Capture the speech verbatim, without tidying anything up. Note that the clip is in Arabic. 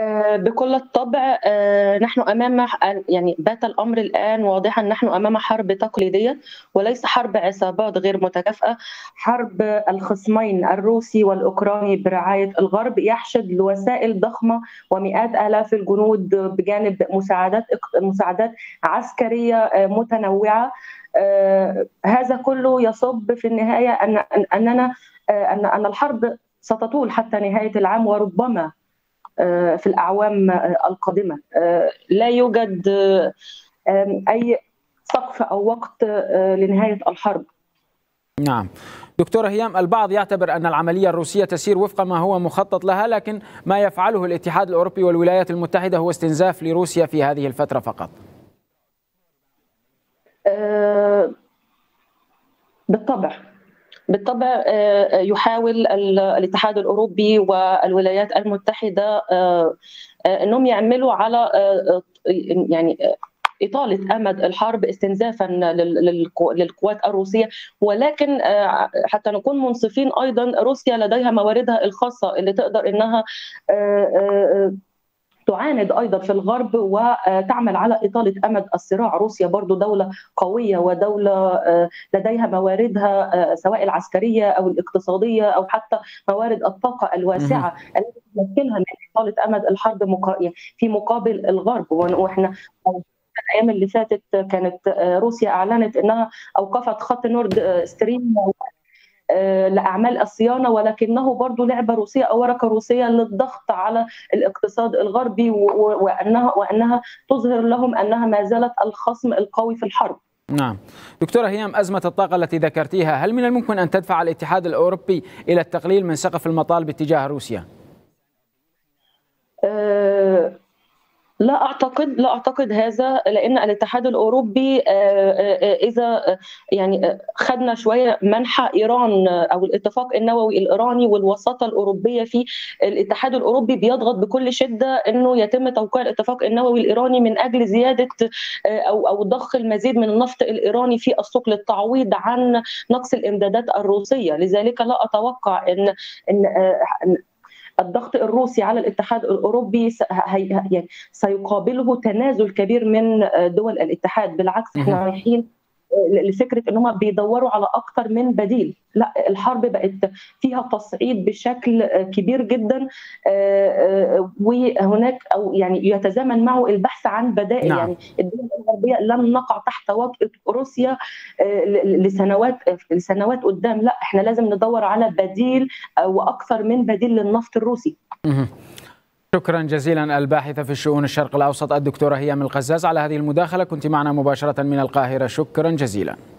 بكل الطبع نحن أمام يعني بات الأمر الآن واضحا، نحن أمام حرب تقليدية وليس حرب عصابات غير متكافئة، حرب الخصمين الروسي والأوكراني برعاية الغرب يحشد لوسائل ضخمة ومئات آلاف الجنود بجانب مساعدات مساعدات عسكرية متنوعة. هذا كله يصب في النهاية أن أننا أن أن الحرب ستطول حتى نهاية العام وربما في الأعوام القادمة. لا يوجد أي سقف أو وقت لنهاية الحرب. نعم دكتورة هيام، البعض يعتبر أن العملية الروسية تسير وفق ما هو مخطط لها، لكن ما يفعله الاتحاد الأوروبي والولايات المتحدة هو استنزاف لروسيا في هذه الفترة فقط. بالطبع بالطبع يحاول الاتحاد الأوروبي والولايات المتحدة أنهم يعملوا على يعني إطالة أمد الحرب استنزافا للقوات الروسية، ولكن حتى نكون منصفين أيضا روسيا لديها مواردها الخاصة اللي تقدر أنها تعاند أيضا في الغرب وتعمل على إطالة أمد الصراع. روسيا برضو دولة قوية ودولة لديها مواردها سواء العسكرية أو الاقتصادية أو حتى موارد الطاقة الواسعة التي تمكنها من إطالة أمد الحرب في مقابل الغرب. وإحنا الأيام اللي فاتت كانت روسيا أعلنت أنها أوقفت خط نورد ستريم لأعمال الصيانة، ولكنه برضو لعبة روسية أو ورقة روسية للضغط على الاقتصاد الغربي وأنها وأنها تظهر لهم أنها ما زالت الخصم القوي في الحرب. نعم دكتورة هيام، أزمة الطاقة التي ذكرتيها هل من الممكن أن تدفع الاتحاد الأوروبي إلى التقليل من سقف المطالب اتجاه روسيا؟ أه لا اعتقد لا اعتقد هذا، لان الاتحاد الاوروبي اذا يعني خدنا شويه منحى ايران او الاتفاق النووي الايراني والوساطه الاوروبيه فيه، الاتحاد الاوروبي بيضغط بكل شده انه يتم توقيع الاتفاق النووي الايراني من اجل زياده او او ضخ المزيد من النفط الايراني في السوق للتعويض عن نقص الامدادات الروسيه. لذلك لا اتوقع ان ان الضغط الروسي على الاتحاد الاوروبي يعني سيقابله تنازل كبير من دول الاتحاد. بالعكس احنا رايحين لفكره ان هم بيدوروا على اكثر من بديل. لا، الحرب بقت فيها تصعيد بشكل كبير جدا، وهناك او يعني يتزامن معه البحث عن بدائل. نعم. يعني الدول الغربيه لن نقع تحت وطأة روسيا لسنوات لسنوات قدام، لا احنا لازم ندور على بديل واكثر من بديل للنفط الروسي. شكرا جزيلا الباحثة في الشؤون الشرق الأوسط الدكتورة هيام القزاز على هذه المداخلة، كنت معنا مباشرة من القاهرة، شكرا جزيلا.